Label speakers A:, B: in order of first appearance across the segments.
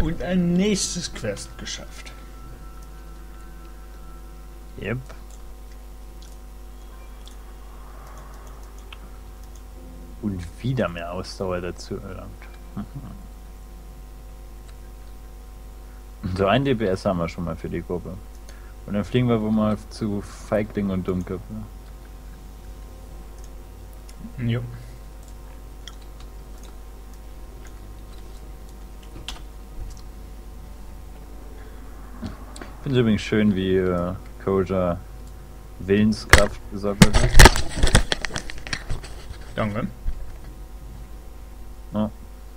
A: Und ein nächstes Quest geschafft.
B: Yep. Und wieder mehr Ausdauer dazu erlangt. So ein DPS haben wir schon mal für die Gruppe. Und dann fliegen wir wohl mal zu Feigling und Dummköpfe.
A: Jo.
B: Ich finde es übrigens schön, wie Koja Willenskraft gesammelt hat.
A: Danke.
B: Ja.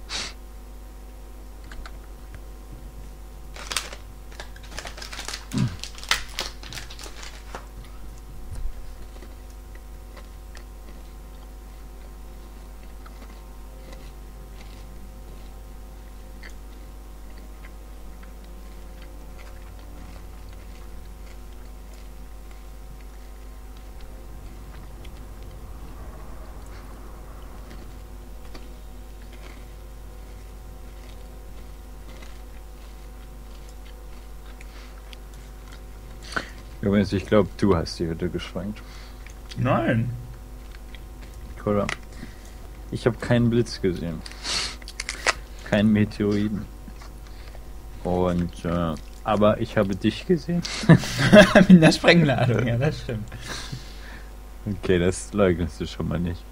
B: Übrigens, ich glaube, du hast die Hütte gesprengt.
A: Nein.
B: Oder? Ich habe keinen Blitz gesehen. Keinen Meteoriten. Und, aber ich habe dich gesehen.
A: Mit der Sprengladung, ja, das stimmt.
B: Okay, das leugnest du schon mal nicht.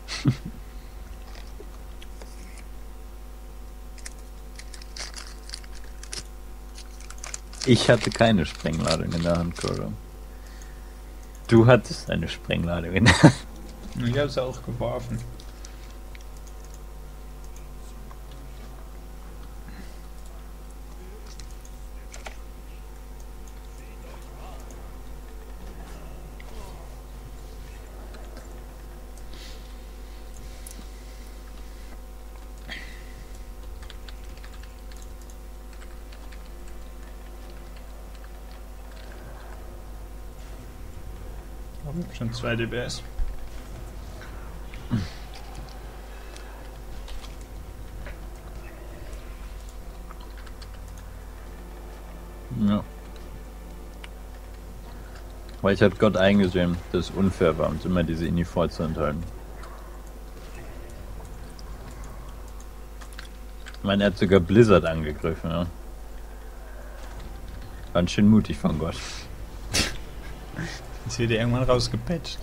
B: Ich hatte keine Sprengladung in der Hand, Cora. Du hattest eine Sprengladung in der Hand.
A: Ich habe es auch geworfen. Schon 2 DPS.
B: Ja. Weil ich hatte Gott eingesehen, dass es unfair war, uns immer diese Ini vorzuenthalten. Ich meine, er hat sogar Blizzard angegriffen, ja. Ganz schön mutig von Gott.
A: Jetzt wird er irgendwann rausgepatcht.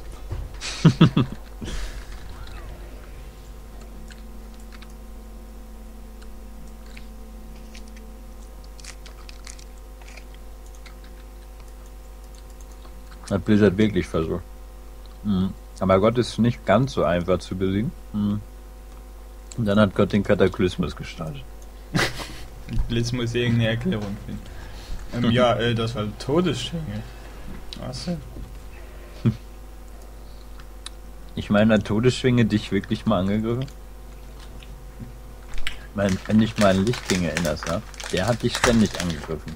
B: Hat Blizzard wirklich versucht. Mhm. Aber Gott ist nicht ganz so einfach zu besiegen. Mhm. Und dann hat Gott den Kataklysmus gestartet.
A: Blitz muss irgendeine Erklärung finden. Ja, das war Todesschwinge. Was denn?
B: Ich meine, hat Todesschwinge dich wirklich mal angegriffen? Ich meine, wenn dich mal an Lichtking erinnerst, ne? Der hat dich ständig angegriffen.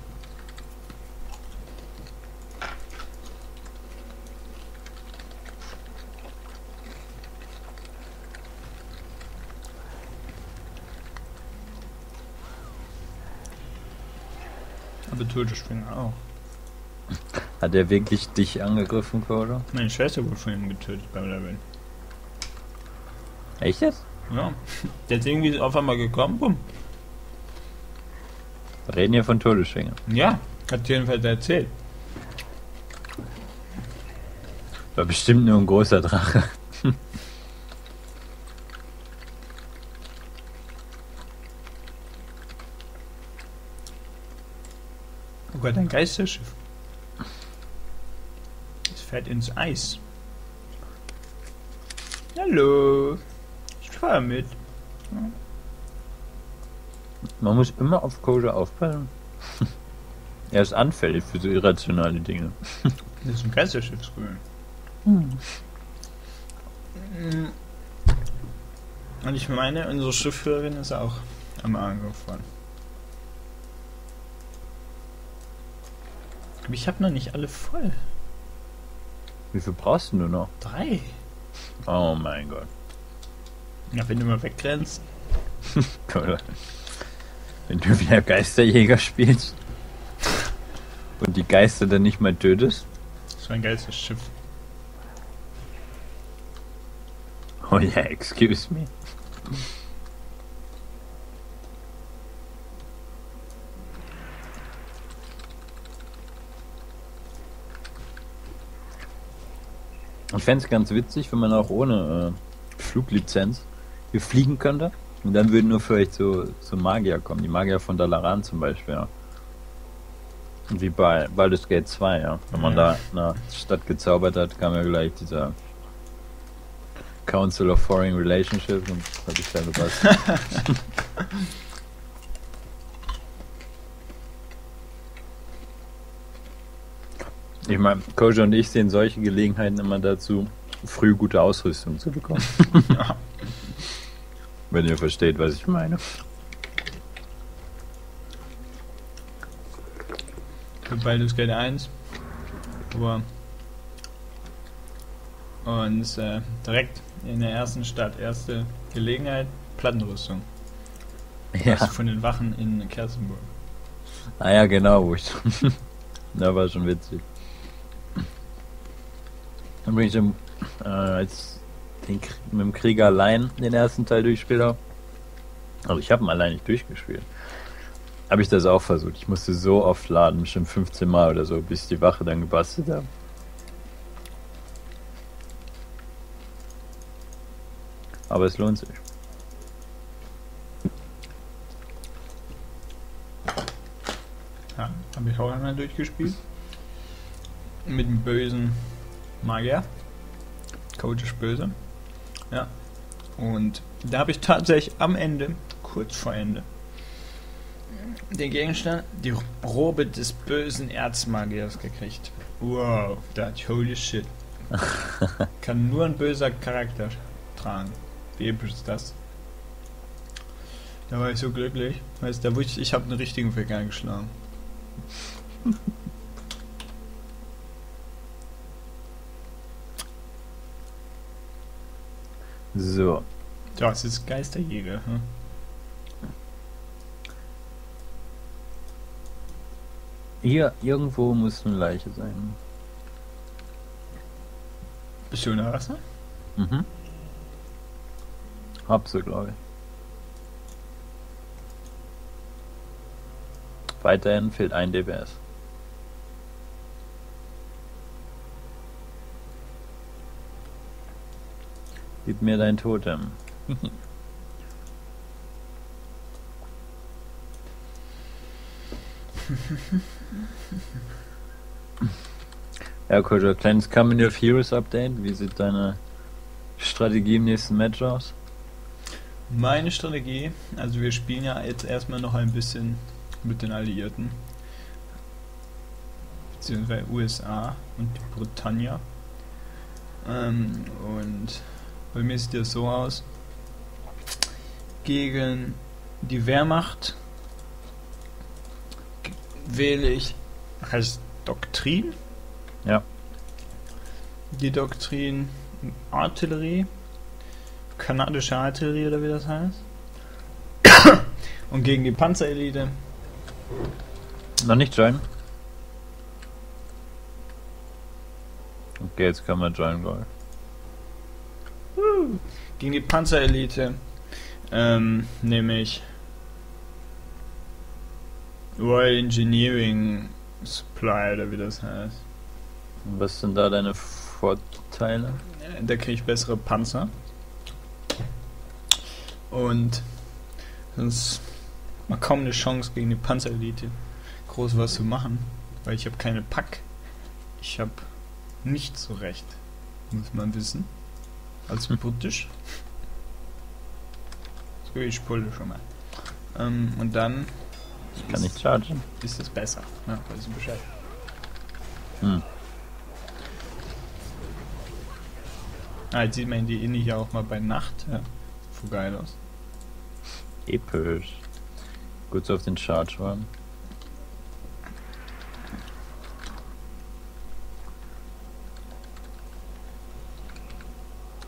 A: Aber Todesschwinge auch.
B: Hat er wirklich dich angegriffen, Cora?
A: Meine Schwester wurde von ihm getötet beim Leveln.
B: Echt jetzt?
A: Ja. Der ist irgendwie auf einmal gekommen, bumm.
B: Wir reden hier von Todesschwinge.
A: Ja, hat jedenfalls erzählt.
B: War bestimmt nur ein großer Drache.
A: Oh Gott, ein Geisterschiff. Es fährt ins Eis. Hallo. Ich fahre mit.
B: Man muss immer auf Koja aufpassen. Er ist anfällig für so irrationale Dinge.
A: Das ist ein Geisterschiffsgrün. Und ich meine, unsere Schiffführerin ist auch einmal angefahren. Aber ich habe noch nicht alle voll.
B: Wie viel brauchst du noch?
A: 3.
B: Oh mein Gott.
A: Ja, wenn du mal wegrennst.
B: Cool. Wenn du wieder Geisterjäger spielst und die Geister dann nicht mehr tötest.
A: So ein geiles Schiff.
B: Oh ja, excuse me. Ich fände es ganz witzig, wenn man auch ohne Fluglizenz hier fliegen könnte. Und dann würden nur vielleicht so Magier kommen. Die Magier von Dalaran zum Beispiel, ja. Wie bei Baldur's Gate 2, ja. Wenn man da eine Stadt gezaubert hat, kam ja gleich dieser Council of Foreign Relationships und das hat ich da gepasst. Ich meine, Koji und ich sehen solche Gelegenheiten immer dazu, früh gute Ausrüstung zu bekommen.
A: Ja.
B: Wenn ihr versteht, was ich meine.
A: Für Baldur's Gate 1. Aber und direkt in der ersten Stadt, erste Gelegenheit, Plattenrüstung.
B: Ja.
A: Also von den Wachen in Kerzenburg.
B: Ah ja, genau, wo ich. Da war schon witzig. Dann bin ich als mit dem Krieger allein den ersten Teil durchgespielt habe. Also ich habe ihn allein nicht durchgespielt. Habe ich das auch versucht. Ich musste so oft laden, bestimmt 15 Mal oder so, bis ich die Wache dann gebastelt habe. Aber es lohnt sich.
A: Ja, habe ich auch einmal durchgespielt. Mit dem bösen Magier. Coach ist böse. Ja. Und da habe ich tatsächlich am Ende, kurz vor Ende, den Gegenstand, die Robe des bösen Erzmagiers gekriegt. Wow, das holy shit. Kann nur ein böser Charakter tragen. Wie episch ist das? Da war ich so glücklich. Weißt, da wusste ich habe einen richtigen Finger geschlagen.
B: So.
A: Das ist Geisterjäger. Hm?
B: Hier irgendwo muss eine Leiche sein.
A: Bist du in der Wasser?
B: Mhm. Hab sie, glaube ich. Weiterhin fehlt ein DPS. Gib mir dein Totem. Ja, Kojo, kleines Company of Heroes Update. Wie sieht deine Strategie im nächsten Match aus?
A: Meine Strategie, also wir spielen ja jetzt erstmal noch ein bisschen mit den Alliierten, beziehungsweise USA und die Britannia. Und bei mir sieht das so aus: gegen die Wehrmacht wähle ich als Doktrin.
B: Ja.
A: Die Doktrin Artillerie, kanadische Artillerie oder wie das heißt. Und gegen die Panzerelite.
B: Noch nicht joinen? Okay, jetzt können wir joinen, glaube ich.
A: Gegen die Panzerelite nehme ich Royal Engineering Supply oder wie das heißt.
B: Und was sind da deine Vorteile?
A: Da kriege ich bessere Panzer. Und sonst mal kaum eine Chance gegen die Panzerelite groß was zu machen, weil ich habe keine Pack. Ich habe nicht so recht, muss man wissen. Als britisch. So, ich pulle schon mal. Und dann
B: Ich kann nicht chargen.
A: ist es besser. Ja, weiß ich Bescheid. Jetzt sieht man die Inni hier auch mal bei Nacht. Ja, voll geil aus.
B: Episch. Kurz auf den Charge warten.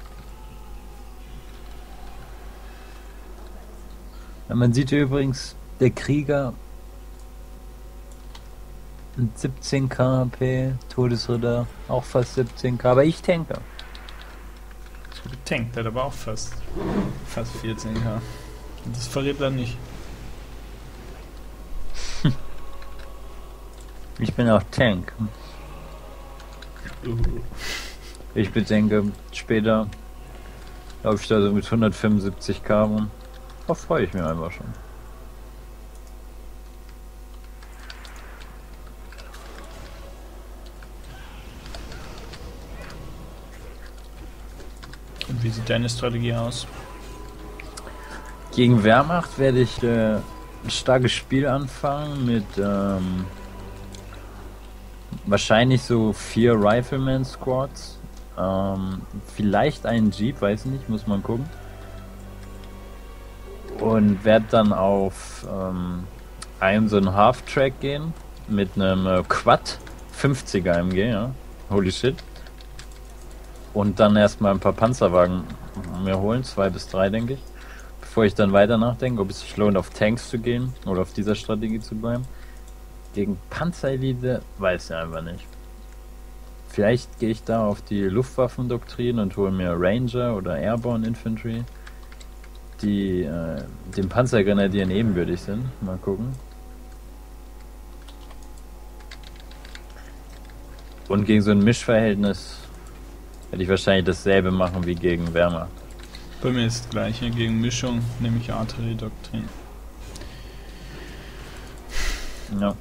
B: Ja, man sieht hier übrigens Der Krieger 17k HP, Todesritter auch fast 17k, aber ich tanke.
A: So getankt, hat aber auch fast 14k. Und das verrät er nicht.
B: Ich bin auch Tank. Ich bedenke, später laufe ich da so mit 175k rum. Da freue ich mich einfach schon.
A: Und wie sieht deine Strategie aus?
B: Gegen Wehrmacht werde ich ein starkes Spiel anfangen mit wahrscheinlich so 4 Rifleman Squads. Vielleicht einen Jeep, weiß nicht, muss man gucken. Und werde dann auf einem so einen Half-Track gehen mit einem Quad 50er AMG, ja. Holy shit. Und dann erstmal ein paar Panzerwagen mir holen, 2 bis 3 denke ich. Bevor ich dann weiter nachdenke, ob es sich lohnt, auf Tanks zu gehen oder auf dieser Strategie zu bleiben. Gegen Panzerelite weiß ich einfach nicht. Vielleicht gehe ich da auf die Luftwaffendoktrin und hole mir Ranger oder Airborne Infantry, die dem Panzergrenadieren ebenbürtig sind. Mal gucken. Und gegen so ein Mischverhältnis werde ich wahrscheinlich dasselbe machen wie gegen Wehrmacht.
A: Bei mir ist das gleiche. Gegen Mischung nehme ich Artilleriedoktrin.
B: Ja.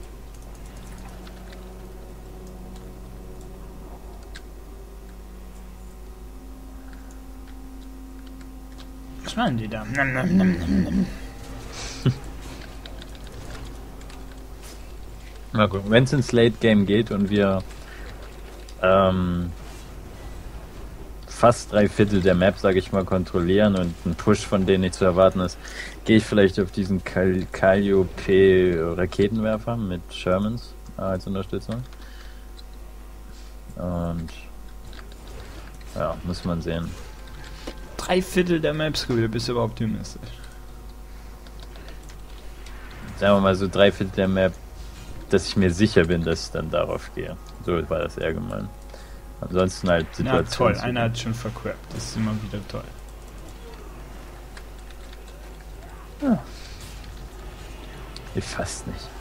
A: Was machen die da?
B: Mal gucken. Wenn es ins Late Game geht und wir fast 3/4 der Map, sage ich mal, kontrollieren und ein Push von denen nicht zu erwarten ist, gehe ich vielleicht auf diesen Calliope Raketenwerfer mit Shermans als Unterstützung. Und ja, muss man sehen.
A: 3/4 der Maps, du bist aber optimistisch.
B: Sagen wir mal so 3/4 der Map, dass ich mir sicher bin, dass ich dann darauf gehe. So war das eher gemeint. Ansonsten halt
A: Situation. Ja, toll, einer hat schon verquappt. Das ist immer wieder toll.
B: Ja. Ich fast nicht.